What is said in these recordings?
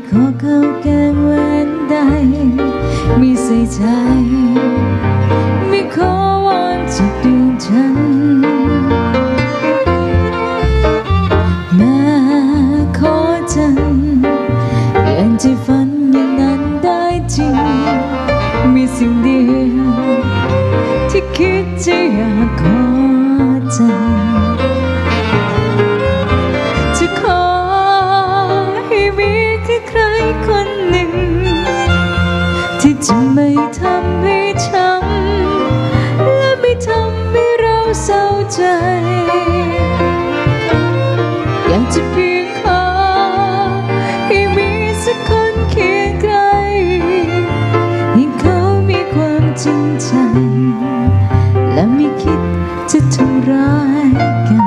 ขอข้าวแกงหวานใดมีใส่ใจไม่ขอวอนจากดวงจันทร์แม้ขอจันอย่างที่ฝันอย่างนั้นได้จริงมีสิ่งเดียวที่คิดจะอยากขอจันจะขอให้มีแค่ใครคนหนึ่งที่จะไม่ทำให้ช้ำและไม่ทำให้เราเศร้าใจอยากจะเพียงขอให้มีสักคนเคียงใกล้ให้เขามีความจริงใจและไม่คิดจะทำร้ายกัน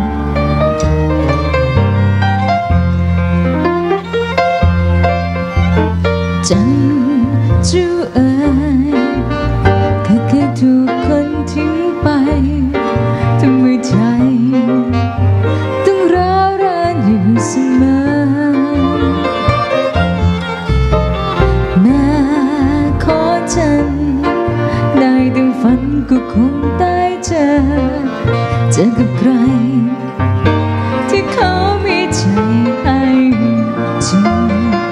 จันจูเอ๋ยเธอเคยถูกคนทิ้งไปทำไมใจต้องร้าวรานอยู่เสมอแม้ขอจันได้ดังฝันก็คงได้เจอกับใครที่เขามีใจให้จริง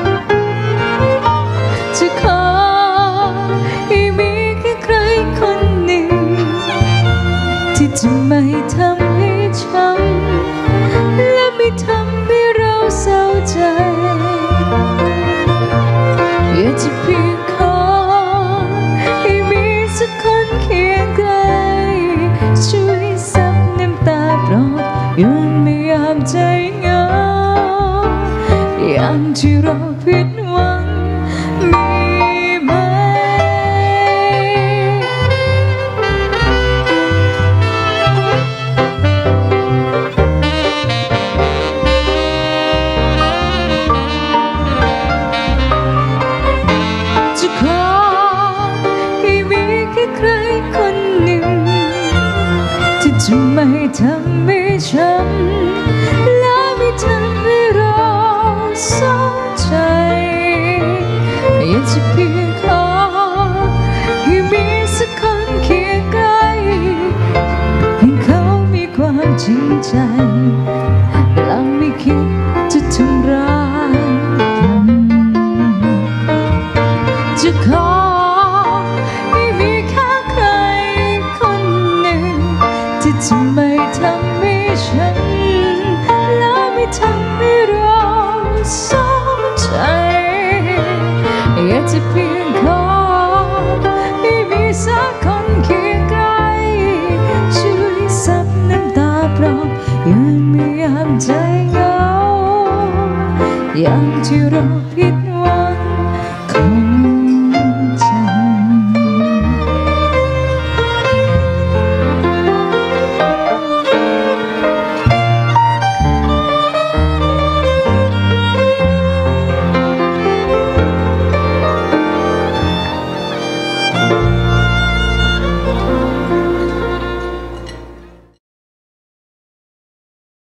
จะขอให้มีแค่ใครคนหนึ่งที่จะไม่ทำให้ช้ำและไม่ทำให้เราเศร้าใจอยากจะเพียงขอให้มีสักคนเคียงใกล้ช่วยซับน้ำตาปลอบโยนไม่ยามใจเหงายามที่เราผิดหวังมีไหมจะขอให้มีแค่ใครคนหนึ่งที่จะไม่ทำให้ช้ำและไม่ทำให้เราเศร้าใจอยากจะเพียงขอให้มีสักคนเคียงใกล้ให้เขามีความจริงใจและไม่คิดจะทำร้ายกันจะขอให้มีแค่ใครคนหนึ่งที่จะไม่ทำให้ฉันและไม่ทำให้เราเศร้าใจอยากจะเพียงขอให้มีสักคนเคียงใกล้ช่วยซับน้ำตาปลอบโยนไม่ยามใจเหงายามที่เราผิด